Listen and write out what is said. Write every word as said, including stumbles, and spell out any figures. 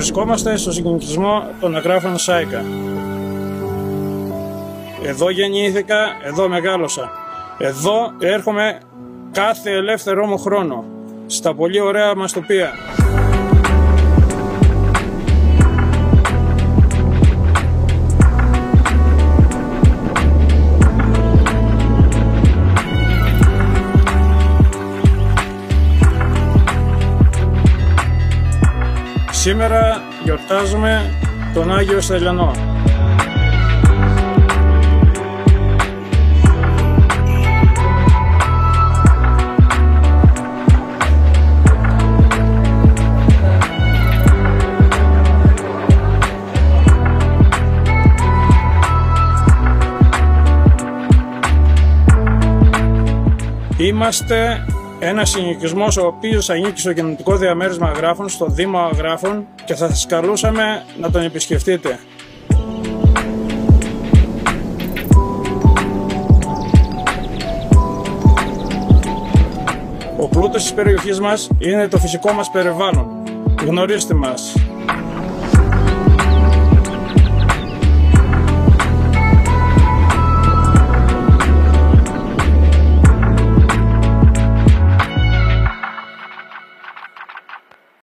Βρισκόμαστε στο συγκινητισμό των Αγράφων Σάικα. Εδώ γεννήθηκα, εδώ μεγάλωσα. Εδώ έρχομαι κάθε ελεύθερό μου χρόνο, στα πολύ ωραία μας τοπία. Σήμερα γιορτάζουμε τον Άγιο Σταυλιανό. Είμαστε ένας συνοικισμός ο οποίος ανήκει στο κοινοτικό διαμέρισμα Αγράφων, στο Δήμο Αγράφων, και θα σας καλούσαμε να τον επισκεφτείτε. Ο πλούτος της περιοχής μας είναι το φυσικό μας περιβάλλον. Γνωρίστε μας.